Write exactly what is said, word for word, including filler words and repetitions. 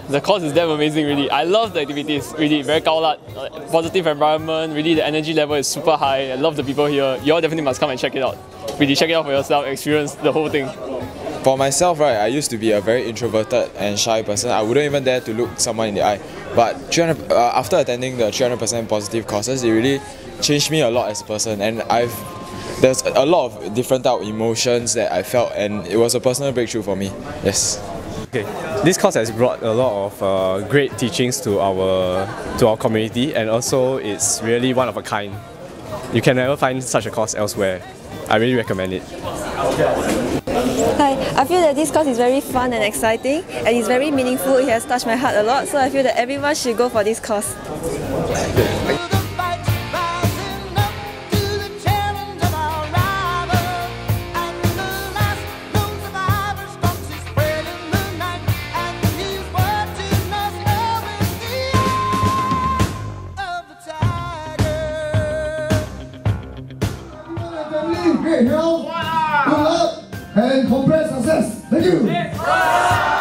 The course is damn amazing, really. I love the activities, really. Very gao-lat, uh, positive environment, really the energy level is super high. I love the people here. You all definitely must come and check it out. Really, check it out for yourself, experience the whole thing. For myself, right, I used to be a very introverted and shy person. I wouldn't even dare to look someone in the eye. But three hundred, uh, after attending the three hundred percent positive courses, it really changed me a lot as a person. And I've there's a lot of different type of emotions that I felt, and it was a personal breakthrough for me. Yes. Okay, this course has brought a lot of uh, great teachings to our to our community, and also it's really one of a kind. You can never find such a course elsewhere. I really recommend it. Hi, I feel that this course is very fun and exciting, and it's very meaningful. It has touched my heart a lot, so I feel that everyone should go for this course. Great health, good luck, and complete success. Thank you.